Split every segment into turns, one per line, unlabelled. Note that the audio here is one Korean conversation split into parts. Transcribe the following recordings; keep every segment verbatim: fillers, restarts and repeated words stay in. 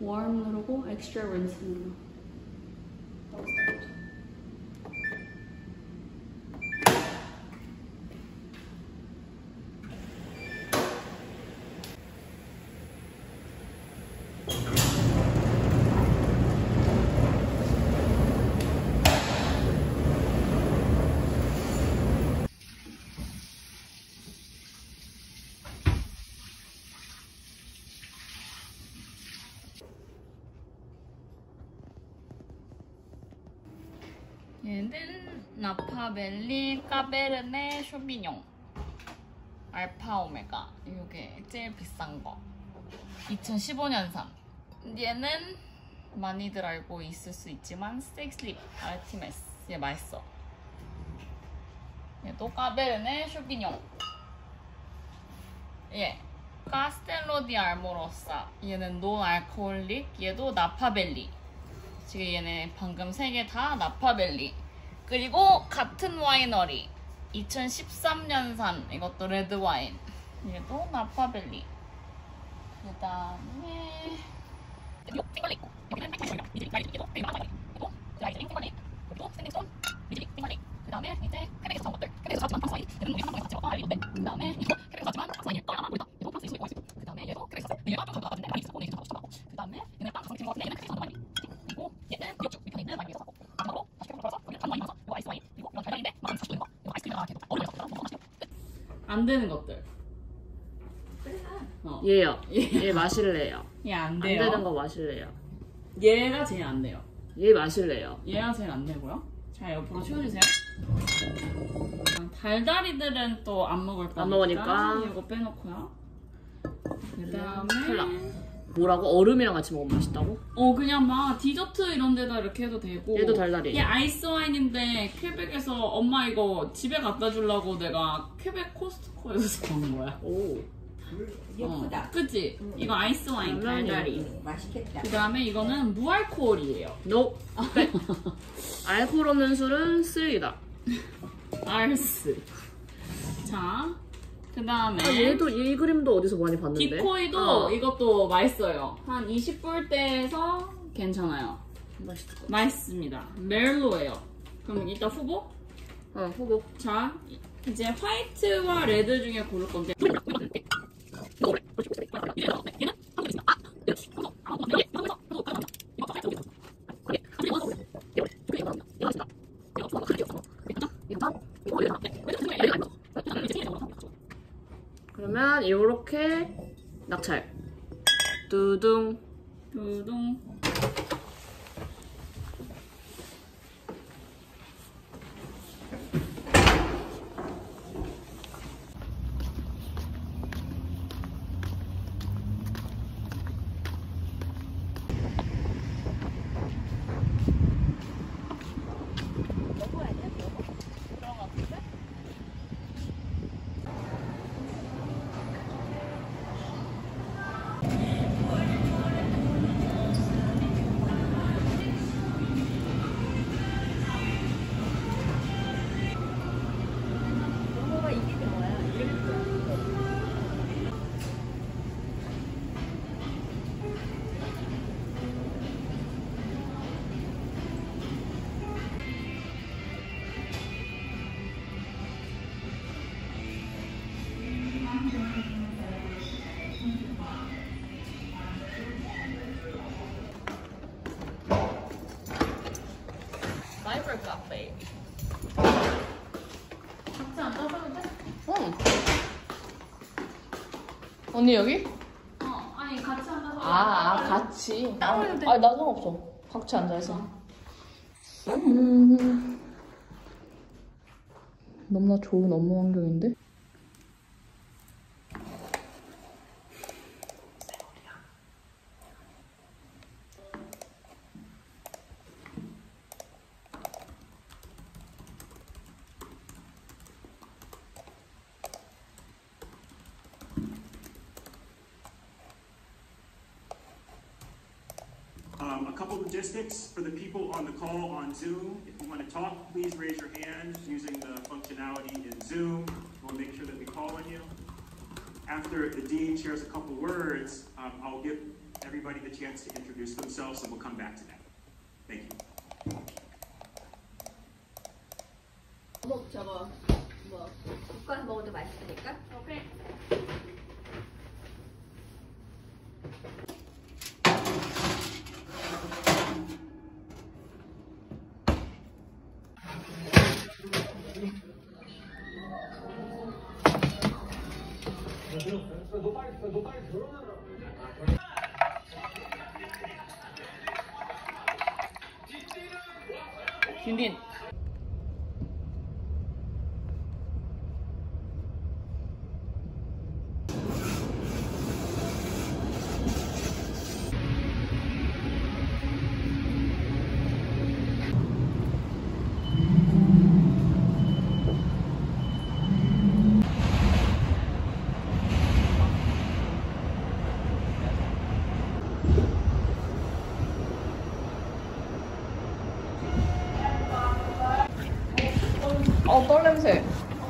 warm 누르고 extra rinse 누르.
얘는 나파밸리 까베르네 쇼비뇽 알파 오메가. 이게 제일 비싼 거. 이천십오 년산. 얘는 많이들 알고 있을 수 있지만 스테이크슬립 알티메스. 얘 맛있어. 얘도 까베르네 쇼비뇽. 얘 카스텔로 디 알모로사. 얘는 논 알코올릭. 얘도 나파밸리. 지금 얘네 방금 세 개 다 나파밸리. 그리고 같은 와이너리 이천십삼 년산 이것도 레드와인. 얘도 나파밸리. 그 다음에 그 다음에 이제 캐백에서 사온 것들. 캐백에서 사지만 박스와인. 얘는 우리 한국에서 사온 알리인데. 그 다음에 이거 캐백에서 사지만 박스와인이 또 하나 보이다. 얘도 박스에 있고 있고. 그 다음에 얘도 캐백에서 샀어. 얘가 좀 가져가 같은데 많이 있어. 오늘 이제 사고 싶어. 그 다음에 얘는 빵 가서 먹는 거 같은데 얘는 캐백에서 사온 와인. 그리고 얘는 이쪽 밑에 있는 와인에서 사고. 마지막으로 다시 캐백으로 돌아서 여기는 단 와인 넣어서 이거 아이스 와인. 그리고 이건 달달인데 맛은 사십 도인 거. 이거 아이스크림에다가 이렇게 얼음에서 넣어서 먹으면 맛있대. 안 되는 것들. 어.
얘요. 얘 마실래요.
얘 안
안
돼요.
되는 거 마실래요.
얘가 제일 안 돼요.
얘 마실래요.
얘가 제일 안 되고요. 자, 옆으로 치워주세요. 달달이들은 또 안 먹을 거니까
안 먹으니까.
이거 빼놓고요. 그 다음에
콜라. 뭐라고? 얼음이랑 같이 먹으면 맛있다고?
어 그냥 막 디저트 이런 데다 이렇게 해도 되고.
얘도 달달이에요.
얘 아이스 와인인데 퀘벡에서 엄마 이거 집에 갖다 주려고 내가 퀘벡 코스트코에서 사온 거야.
오.
예쁘다.
어, 그치? 음. 이거 아이스 와인 달달이.
음, 맛있겠다.
그 다음에 이거는 무알코올이에요.
노. 네. 알코올 없는 술은 쓰이다.
알스. 자, 그 다음에
아, 얘도 얘 그림도 어디서 많이 봤는데.
디코이도
어.
이것도 맛있어요. 한 이십 불대에서 괜찮아요.
맛있을 것 같아.
맛있습니다. 멜로예요. 그럼 이따 후보?
어, 후보.
자, 이제 화이트와 레드 중에 고를 건데.
그러면 이렇게 낙찰. 두둥.
두둥. 라이벌 카페. 각자 안 따서도 돼?
응. 언니 여기?
어, 아니 같이 앉아서.
아, 아 같이.
따로 해도 돼.
아니 나 상관없어. 같이 앉아서. 음. 너무나 좋은 업무 환경인데?
Um, a couple logistics for the people on the call on Zoom. If you want to talk, please raise your hand using the functionality in Zoom. We'll make sure that we call on you. After the dean shares a couple words, um, I'll give everybody the chance to introduce themselves, and we'll come back to that. Thank you.
뭐 저거 뭐 볶아서 먹어도 맛있으니까. 오케이.
딘딘. 어, 떨 냄새.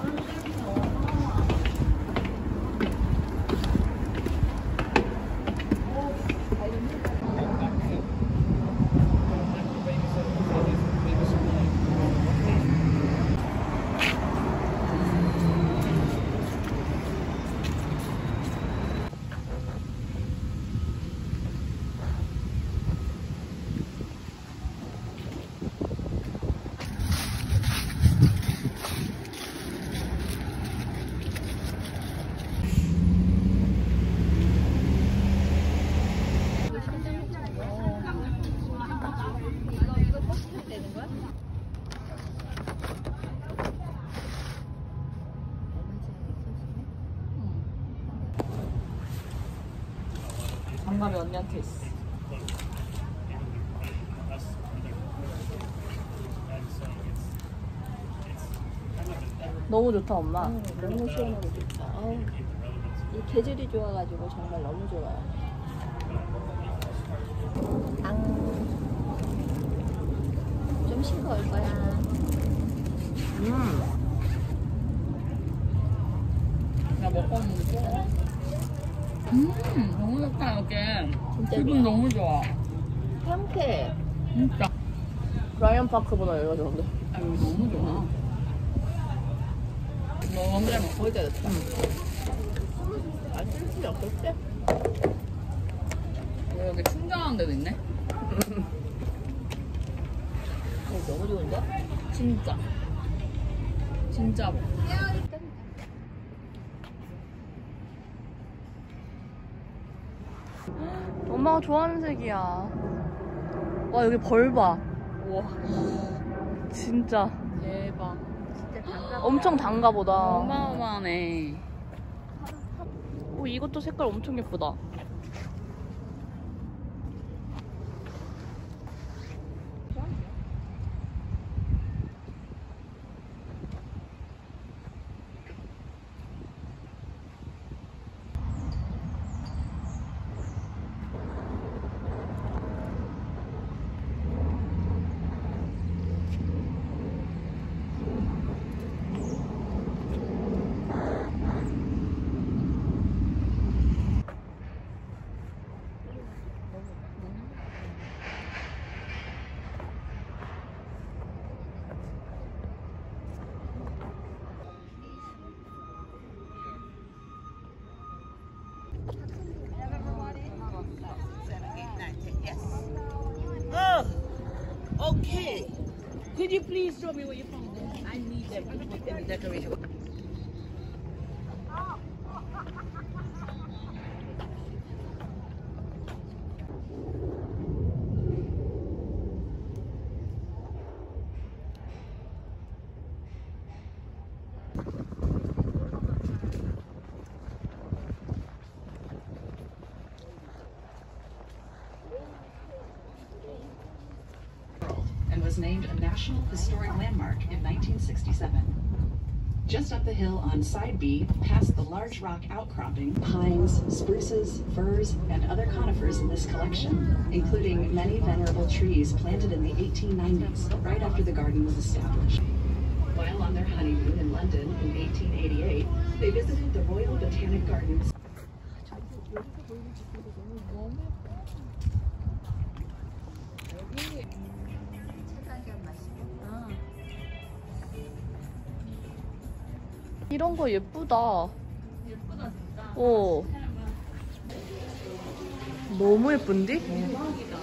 장갑이 언니한테 있어. 너무 좋다 엄마.
어, 너무 시원하고 좋다. 어우, 이 계절이 좋아가지고 정말 너무 좋아요. 앙. 좀 싱거울 거야.
음. 나 먹고 먹을게. 음, 너무 좋다 여기.
진짜
기분
좋아.
너무 좋아.
상쾌해.
진짜.
라이언 파크보다 여기가 좋은데.
아, 여기 너무 좋아. 너무 잘 먹어.
거기다 됐다.
안 쓸 필요 없겠지?
어, 여기 충전하는 데도 있네.
어, 너무 좋은데?
진짜. 진짜.
엄마가 좋아하는 색이야. 와 여기 벌 봐.
우와.
진짜
대박.
진짜 단가.
엄청 단가 보다.
어마어마하네.
오 이것도 색깔 엄청 예쁘다.
Oh, okay. Could you please show me where you found them? I need them to put in the decoration.
And was named a National Historic Landmark in nineteen sixty-seven. Just up the hill on Side B, past the large rock outcropping, pines, spruces, firs, and other conifers in this collection, including many venerable trees planted in the eighteen nineties, right after the garden was established. While on their honeymoon in London in eighteen eighty-eight, they visited the Royal Botanic Gardens.
이런 거 예쁘다.
예쁘다 진짜.
어. 너무 예쁜디?
대박이다.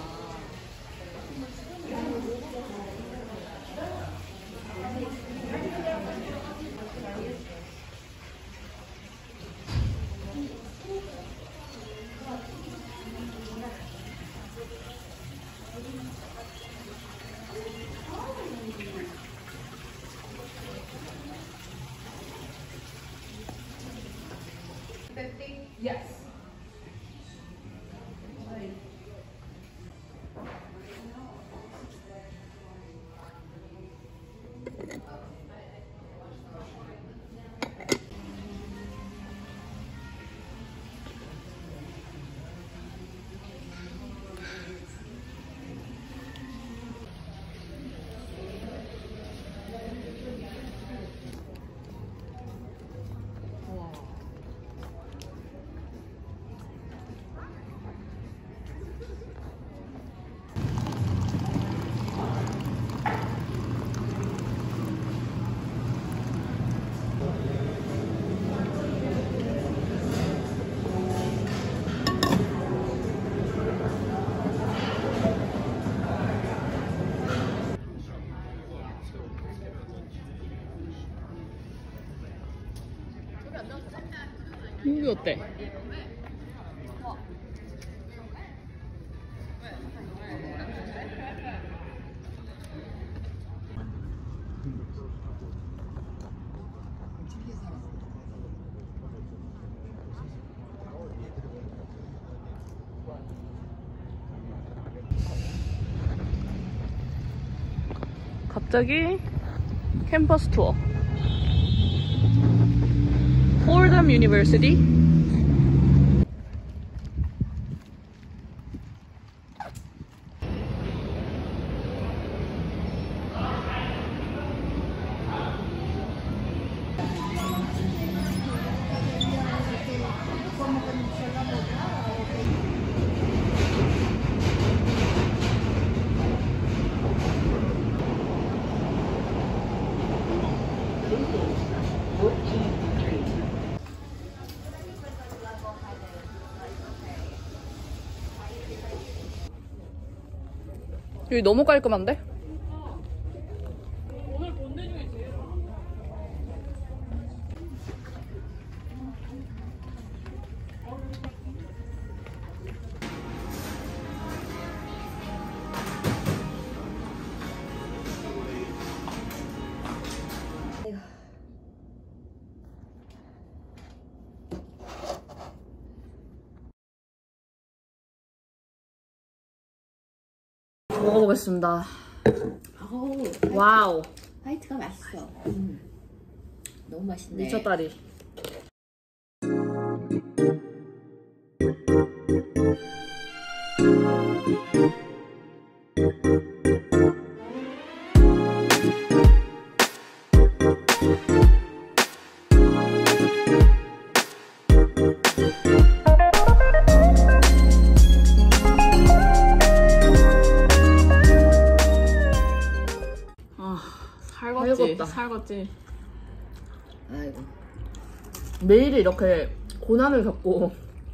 이게 어때? 갑자기 캠퍼스 투어. 폴덤 유니버시티. 여기 너무 깔끔한데? 먹어보겠습니다.
어우,
와우,
화이트가 맛있어. 음. 너무 맛있네.
미쳤다리. 살겄지, 살겄지.
아이고.
매일 이렇게 고난을 겪고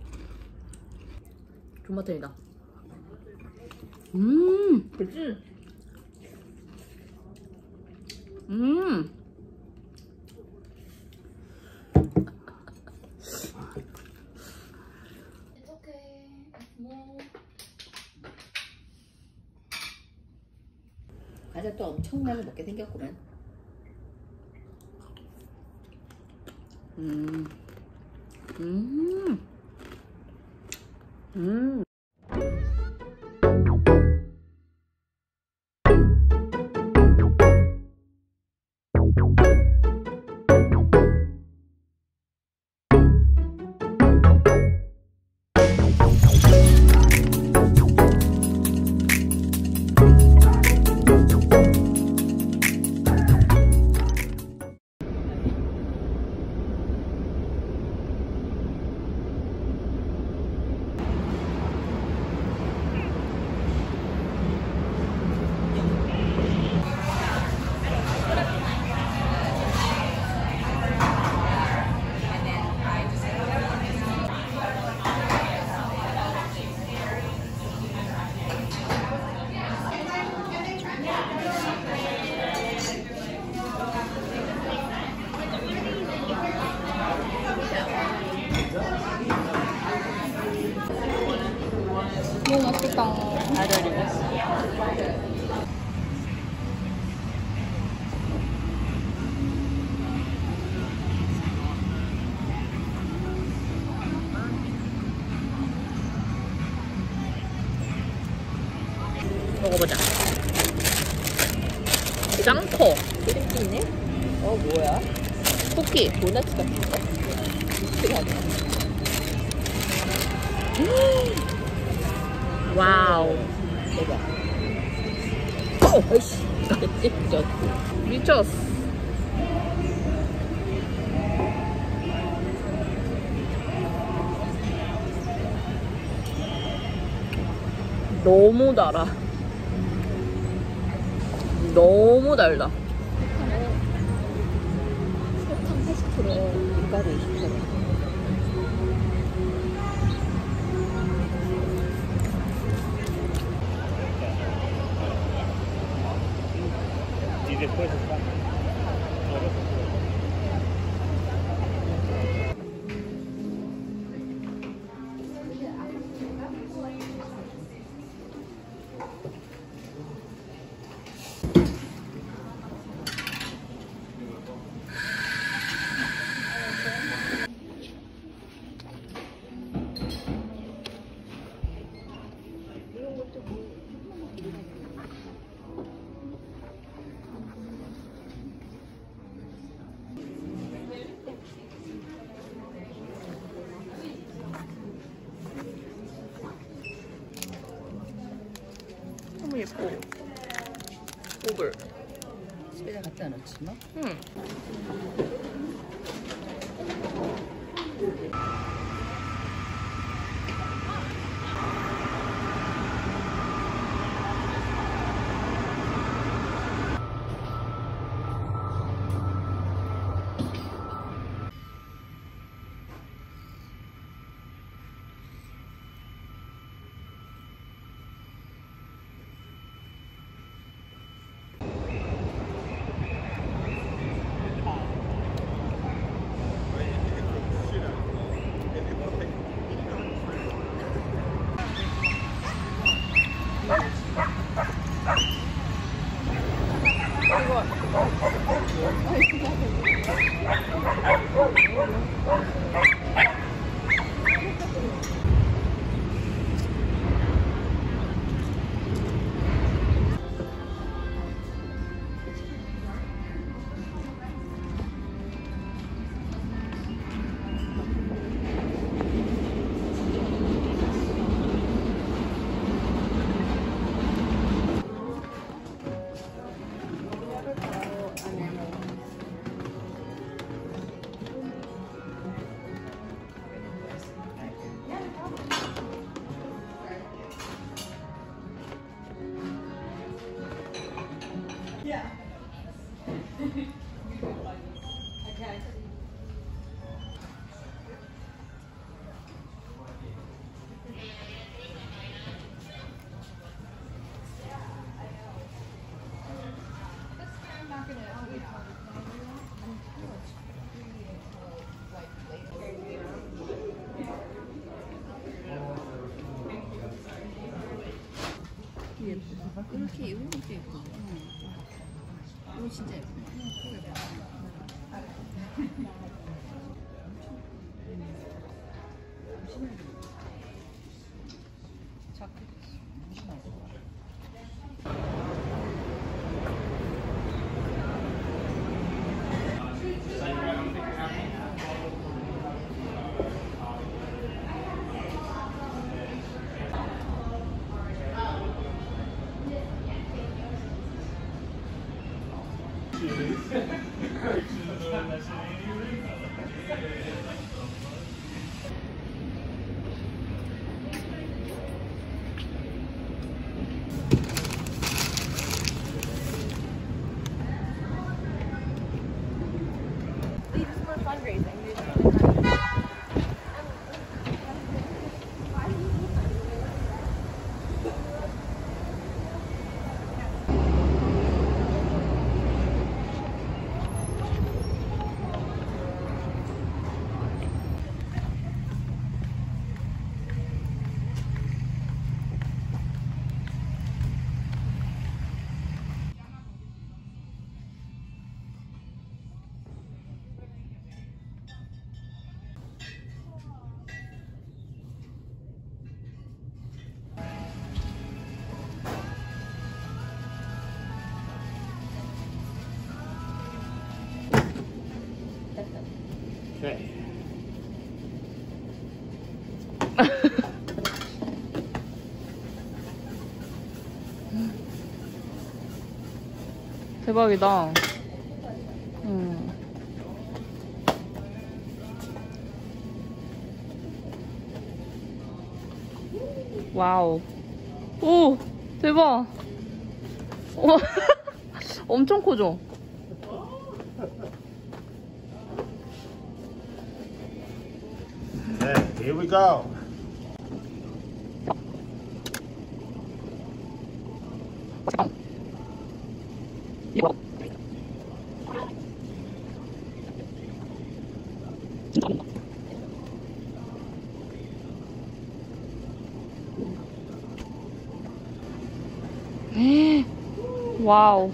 존맛탱이다. 음, 그치? 음.
과자 또 엄청나게 먹게 생겼구만.
음. 음. 음. 너무 맛있겠다.
먹어보자. 짱커.
크림기 있네? 어, 뭐야?
쿠키.
도넛 같은데? 비슷하네.
와우.
대박. 어, 아이씨. 진짜.
미쳤어. 너무 달아. 너무 달다.
설탕 팔십 퍼센트, 밀가루 이십 퍼센트.
너무 예뻐. 오글.
집에다 갖다 놓지 뭐?
응.
이렇게 입은 것도 예쁘고. 이거 진짜 예쁘네.
대박이다. 음. 와우. 오, 대박. 와, 엄청 커져.
Okay, here we go.
와우.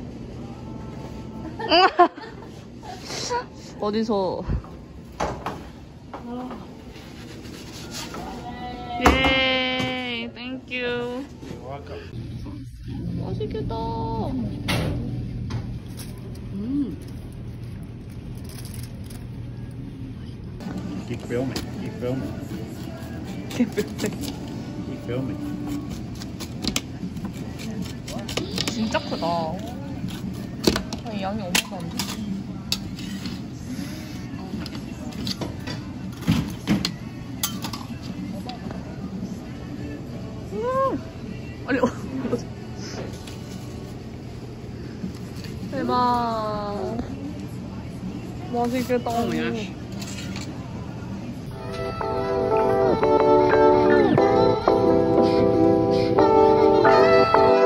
어디서? 예, 땡큐.
You're welcome.
맛있겠다. 음.
Keep filming. Keep filming. Keep filming.
진짜 크다. 아, 이 양이 엄청 안 돼. 음. 아니, 어, 대박. 맛있겠다.
Oh,